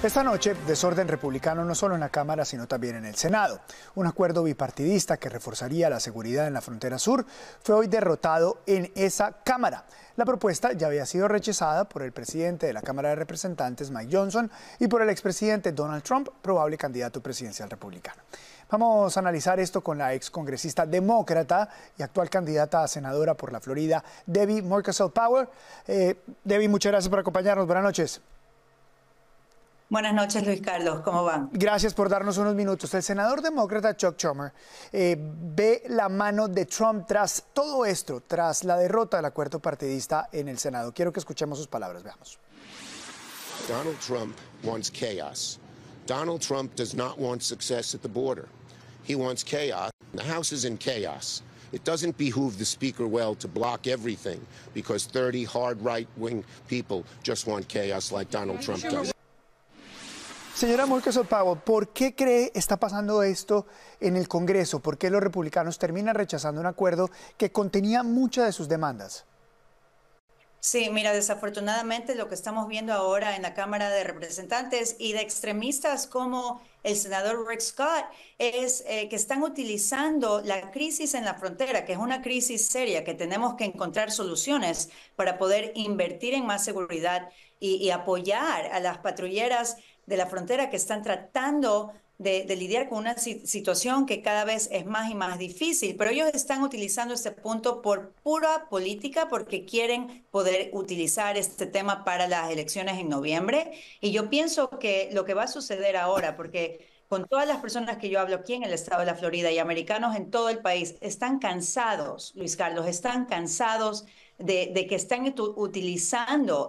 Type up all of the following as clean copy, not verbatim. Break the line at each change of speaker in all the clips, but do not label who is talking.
Esta noche, desorden republicano no solo en la Cámara, sino también en el Senado. Un acuerdo bipartidista que reforzaría la seguridad en la frontera sur fue hoy derrotado en esa Cámara. La propuesta ya había sido rechazada por el presidente de la Cámara de Representantes, Mike Johnson, y por el expresidente Donald Trump, probable candidato presidencial republicano. Vamos a analizar esto con la excongresista demócrata y actual candidata a senadora por la Florida, Debbie Murkazil-Power. Debbie, muchas gracias por acompañarnos. Buenas noches.
Buenas noches, Luis Carlos. ¿Cómo van?
Gracias por darnos unos minutos. El senador demócrata Chuck Schumer ve la mano de Trump tras todo esto, tras la derrota del acuerdo partidista en el Senado. Quiero que escuchemos sus palabras. Veamos.
Donald Trump wants chaos. Donald Trump does not want success at the border. He wants chaos. The House is in chaos. It doesn't behoove the Speaker well to block everything because 30 hard right-wing people just want chaos like Donald Trump does.
Señora Murkazil-Power, ¿por qué cree está pasando esto en el Congreso? ¿Por qué los republicanos terminan rechazando un acuerdo que contenía muchas de sus demandas?
Sí, mira, desafortunadamente lo que estamos viendo ahora en la Cámara de Representantes y de extremistas como el senador Rick Scott es que están utilizando la crisis en la frontera, que es una crisis seria, que tenemos que encontrar soluciones para poder invertir en más seguridad y apoyar a las patrulleras de la frontera que están tratando de lidiar con una situación que cada vez es más y más difícil, pero ellos están utilizando este punto por pura política porque quieren poder utilizar este tema para las elecciones en noviembre. Y yo pienso que lo que va a suceder ahora, porque con todas las personas que yo hablo aquí en el estado de la Florida y americanos en todo el país, están cansados, Luis Carlos, están cansados de que están utilizando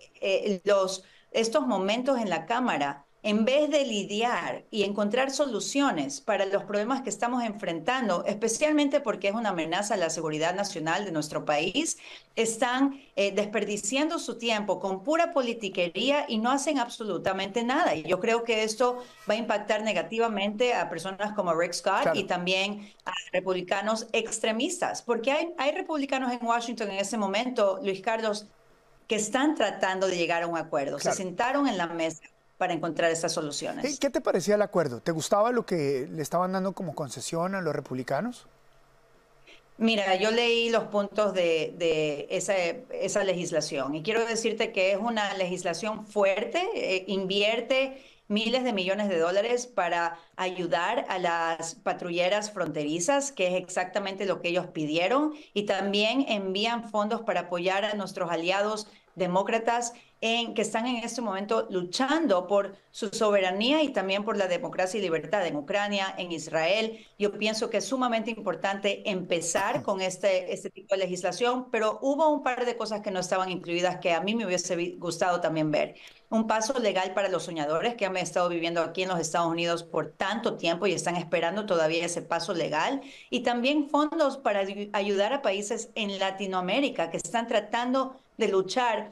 estos momentos en la Cámara, en vez de lidiar y encontrar soluciones para los problemas que estamos enfrentando, especialmente porque es una amenaza a la seguridad nacional de nuestro país, están desperdiciando su tiempo con pura politiquería y no hacen absolutamente nada. Y yo creo que esto va a impactar negativamente a personas como Rick Scott, claro, y también a republicanos extremistas, porque hay republicanos en Washington en ese momento, Luis Carlos, que están tratando de llegar a un acuerdo. Claro. Se sentaron en la mesa para encontrar estas soluciones.
¿Qué te parecía el acuerdo? ¿Te gustaba lo que le estaban dando como concesión a los republicanos?
Mira, yo leí los puntos de esa legislación y quiero decirte que es una legislación fuerte, invierte miles de millones de dólares para ayudar a las patrulleras fronterizas, que es exactamente lo que ellos pidieron, y también envían fondos para apoyar a nuestros aliados demócratas que están en este momento luchando por su soberanía y también por la democracia y libertad en Ucrania, en Israel. Yo pienso que es sumamente importante empezar con este tipo de legislación, pero hubo un par de cosas que no estaban incluidas que a mí me hubiese gustado también ver. Un paso legal para los soñadores que han estado viviendo aquí en los Estados Unidos por tanto tiempo y están esperando todavía ese paso legal. Y también fondos para ayudar a países en Latinoamérica que están tratando de luchar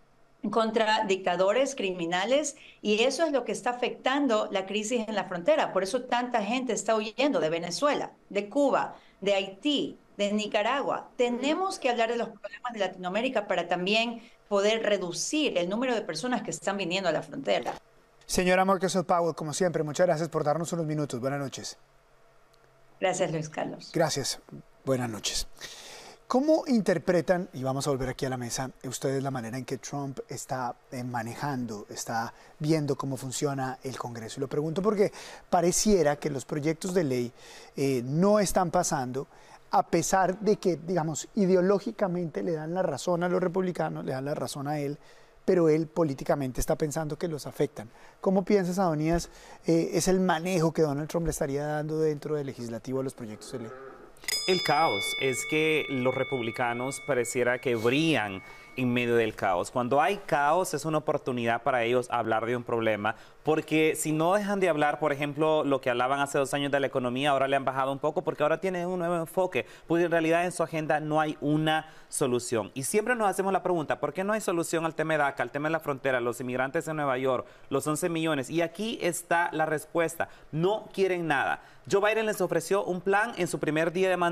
contra dictadores criminales, y eso es lo que está afectando la crisis en la frontera. Por eso tanta gente está huyendo de Venezuela, de Cuba, de Haití, de Nicaragua. Tenemos que hablar de los problemas de Latinoamérica para también poder reducir el número de personas que están viniendo a la frontera.
Señora Murkazil-Power, como siempre, muchas gracias por darnos unos minutos. Buenas noches.
Gracias, Luis Carlos.
Gracias. Buenas noches. ¿Cómo interpretan, y vamos a volver aquí a la mesa, ustedes la manera en que Trump está manejando, está viendo cómo funciona el Congreso? Y lo pregunto porque pareciera que los proyectos de ley no están pasando, a pesar de que, digamos, ideológicamente le dan la razón a los republicanos, le dan la razón a él, pero él políticamente está pensando que los afectan. ¿Cómo piensas, Adonías, es el manejo que Donald Trump le estaría dando dentro del legislativo a los proyectos de ley?
El caos es que los republicanos pareciera que brillan en medio del caos. Cuando hay caos es una oportunidad para ellos hablar de un problema, porque si no dejan de hablar, por ejemplo, lo que hablaban hace 2 años de la economía, ahora le han bajado un poco porque ahora tienen un nuevo enfoque, porque en realidad en su agenda no hay una solución. Y siempre nos hacemos la pregunta, ¿por qué no hay solución al tema de DACA, al tema de la frontera, los inmigrantes en Nueva York, los 11 millones? Y aquí está la respuesta, no quieren nada. Joe Biden les ofreció un plan en su primer día de mandato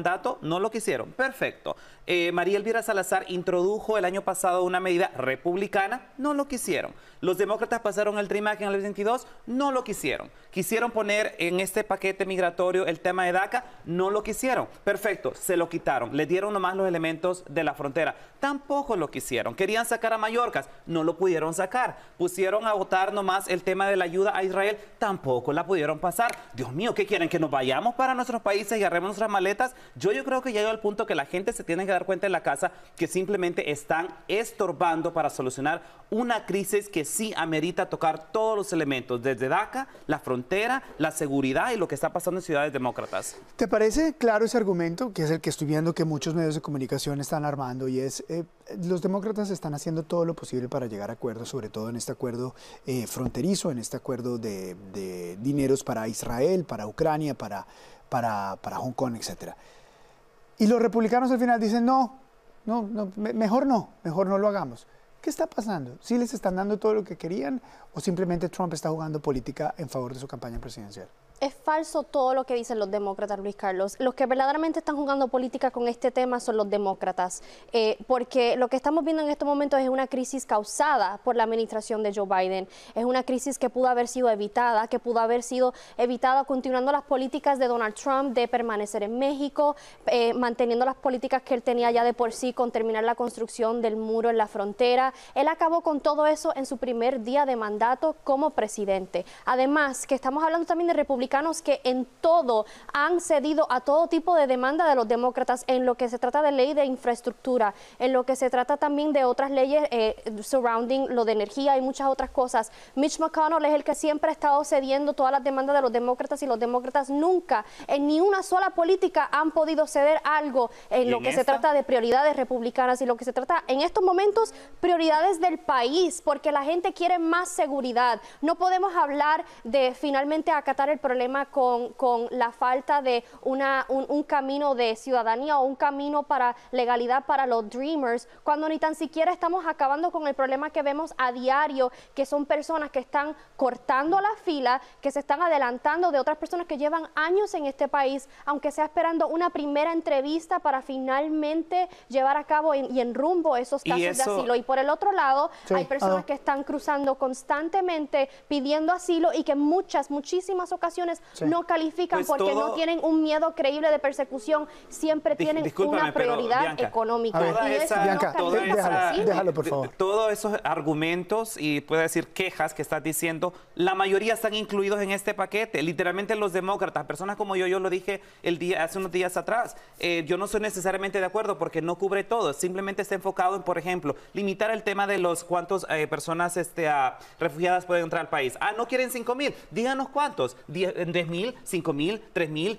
mandato, no lo quisieron. Perfecto. María Elvira Salazar introdujo el año pasado una medida republicana, no lo quisieron. Los demócratas pasaron el Dream Act en el 22, no lo quisieron. Quisieron poner en este paquete migratorio el tema de DACA, no lo quisieron. Perfecto, se lo quitaron. Le dieron nomás los elementos de la frontera, tampoco lo quisieron. Querían sacar a Mallorca, no lo pudieron sacar. Pusieron a votar nomás el tema de la ayuda a Israel, tampoco la pudieron pasar. Dios mío, ¿qué quieren? ¿Que nos vayamos para nuestros países y agarremos nuestras maletas? Yo creo que llegó al punto que la gente se tiene que dar cuenta en la casa que simplemente están estorbando para solucionar una crisis que sí amerita tocar todos los elementos, desde DACA, la frontera, la seguridad y lo que está pasando en ciudades demócratas.
¿Te parece claro ese argumento, que es el que estoy viendo que muchos medios de comunicación están armando, y es los demócratas están haciendo todo lo posible para llegar a acuerdos, sobre todo en este acuerdo fronterizo, en este acuerdo de dineros para Israel, para Ucrania, para Hong Kong, etcétera? Y los republicanos al final dicen, mejor no lo hagamos. ¿Qué está pasando? ¿Sí les están dando todo lo que querían o simplemente Trump está jugando política en favor de su campaña presidencial?
Es falso todo lo que dicen los demócratas, Luis Carlos. Los que verdaderamente están jugando política con este tema son los demócratas, porque lo que estamos viendo en estos momentos es una crisis causada por la administración de Joe Biden. Es una crisis que pudo haber sido evitada, continuando las políticas de Donald Trump de permanecer en México, manteniendo las políticas que él tenía ya de por sí con terminar la construcción del muro en la frontera. Él acabó con todo eso en su primer día de mandato como presidente. Además, que estamos hablando también de republicanos que en todo han cedido a todo tipo de demanda de los demócratas en lo que se trata de ley de infraestructura, en lo que se trata también de otras leyes surrounding lo de energía y muchas otras cosas. Mitch McConnell es el que siempre ha estado cediendo todas las demandas de los demócratas y los demócratas nunca en ni una sola política han podido ceder algo en lo que se trata de prioridades republicanas y lo que se trata en estos momentos prioridades del país, porque la gente quiere más seguridad. No podemos hablar de finalmente acatar el problema con la falta de un camino de ciudadanía o un camino para legalidad para los Dreamers, cuando ni tan siquiera estamos acabando con el problema que vemos a diario, que son personas que están cortando la fila, que se están adelantando de otras personas que llevan años en este país, aunque sea esperando una primera entrevista para finalmente llevar a cabo y en rumbo esos casos de asilo. Y por el otro lado, hay personas que están cruzando constantemente pidiendo asilo y que muchísimas ocasiones no califican porque no tienen un miedo creíble de persecución, siempre tienen una prioridad
Bianca,
económica.
Déjalo, por favor.
Todos esos argumentos y puede decir quejas que estás diciendo, la mayoría están incluidos en este paquete. Literalmente los demócratas, personas como yo lo dije hace unos días atrás, yo no soy necesariamente de acuerdo porque no cubre todo, simplemente está enfocado en, por ejemplo, limitar el tema de los cuántos personas refugiadas pueden entrar al país. No quieren 5,000, díganos cuántos, 10,000, 5,000, 3,000,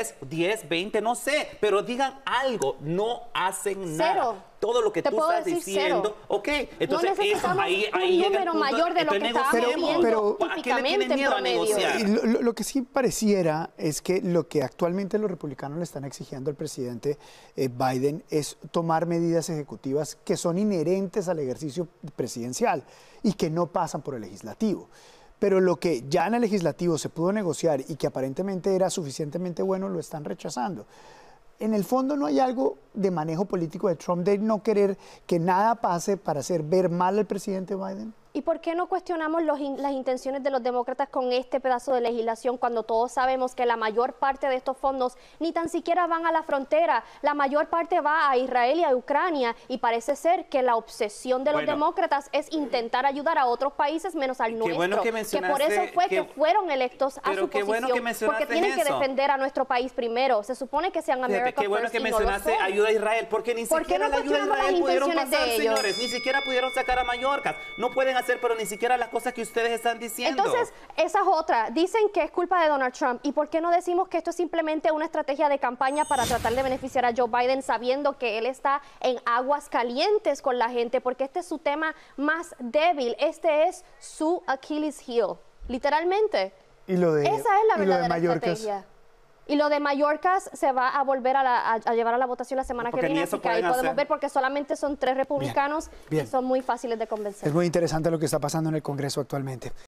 10, 20, no sé, pero digan algo, no hacen nada. Todo lo que tú estás diciendo, entonces
no
ahí
un número mayor de lo que estábamos viendo típicamente en promedio.
Lo que sí pareciera es que lo que actualmente los republicanos le están exigiendo al presidente Biden es tomar medidas ejecutivas que son inherentes al ejercicio presidencial y que no pasan por el legislativo. Pero lo que ya en el legislativo se pudo negociar y que aparentemente era suficientemente bueno, lo están rechazando. En el fondo no hay algo de manejo político de Trump de no querer que nada pase para hacer ver mal al presidente Biden.
¿Y por qué no cuestionamos las intenciones de los demócratas con este pedazo de legislación cuando todos sabemos que la mayor parte de estos fondos ni tan siquiera van a la frontera? La mayor parte va a Israel y a Ucrania y parece ser que la obsesión de los demócratas es intentar ayudar a otros países menos al nuestro. Que por eso fue que fueron electos a su posición, porque tienen que defender a nuestro país primero. Se supone que sean America First.
Qué bueno que mencionaste ayuda a Israel, porque ni siquiera la ayuda a Israel pudieron pasar, señores. Ni siquiera pudieron sacar a Mallorca. No pueden hacer, pero ni siquiera las cosas que ustedes están diciendo.
Entonces, esa es otra. Dicen que es culpa de Donald Trump. ¿Y por qué no decimos que esto es simplemente una estrategia de campaña para tratar de beneficiar a Joe Biden, sabiendo que él está en aguas calientes con la gente? Porque este es su tema más débil. Este es su Achilles heel, literalmente. Esa es la verdadera estrategia. Y lo de Mallorca se va a volver a llevar a la votación la semana que viene, así que ahí podemos ver, porque solamente son 3 republicanos y son muy fáciles de convencer.
Es muy interesante lo que está pasando en el Congreso actualmente.